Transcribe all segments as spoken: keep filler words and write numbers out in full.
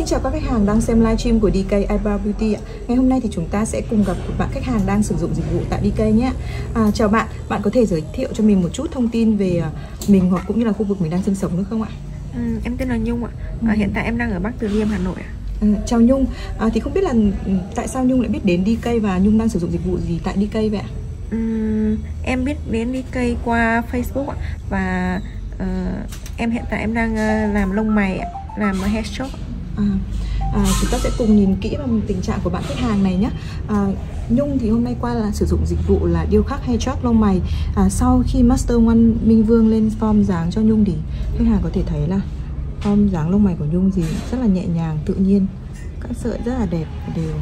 Xin chào các khách hàng đang xem livestream của đê ca Eyebrow Beauty ạ. Ngày hôm nay thì chúng ta sẽ cùng gặp một bạn khách hàng đang sử dụng dịch vụ tại đê ca nhé. À, chào bạn, bạn có thể giới thiệu cho mình một chút thông tin về mình hoặc cũng như là khu vực mình đang sinh sống được không ạ? Ừ, em tên là Nhung ạ. Ừ. À, hiện tại em đang ở Bắc Từ Liêm, Hà Nội ạ. À, chào Nhung, à, thì không biết là tại sao Nhung lại biết đến đê ca và Nhung đang sử dụng dịch vụ gì tại đê ca vậy ạ? Ừ, em biết đến đê ca qua Facebook ạ. Và uh, em hiện tại em đang uh, làm lông mày ạ, làm hair shop. À, à, chúng ta sẽ cùng nhìn kỹ vào tình trạng của bạn khách hàng này nhé. à, Nhung thì hôm nay qua là sử dụng dịch vụ là điêu khắc hair chop lông mày. à, Sau khi Master One Minh Vương lên form dáng cho Nhung thì khách hàng có thể thấy là form dáng lông mày của Nhung gì rất là nhẹ nhàng, tự nhiên, các sợi rất là đẹp đều.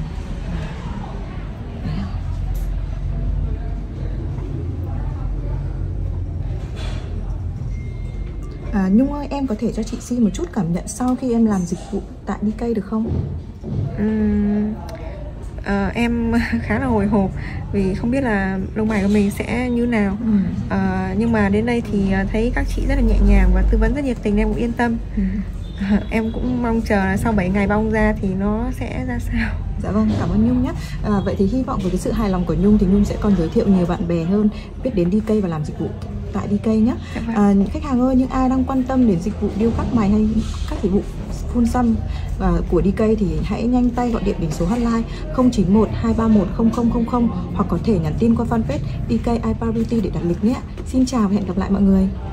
À, Nhung ơi, em có thể cho chị xin một chút cảm nhận sau khi em làm dịch vụ tại đê ca được không? Uhm, uh, em khá là hồi hộp vì không biết là lông mày của mình sẽ như nào. ừ. uh, Nhưng mà đến đây thì thấy các chị rất là nhẹ nhàng và tư vấn rất nhiệt tình, em cũng yên tâm. ừ. uh, Em cũng mong chờ là sau bảy ngày bong ra thì nó sẽ ra sao. Dạ vâng, cảm ơn Nhung nhé. à, Vậy thì hy vọng với cái sự hài lòng của Nhung thì Nhung sẽ còn giới thiệu nhiều bạn bè hơn biết đến đê ca và làm dịch vụ tại đê ca nhé. à, Khách hàng ơi, những ai đang quan tâm đến dịch vụ điêu khắc mày hay các dịch vụ phun xăm và của đê ca thì hãy nhanh tay gọi điện đến số hotline không chín một hai ba một không không không không hoặc có thể nhắn tin qua fanpage đê ca Eyebrow Beauty để đặt lịch nhé. Xin chào và hẹn gặp lại mọi người.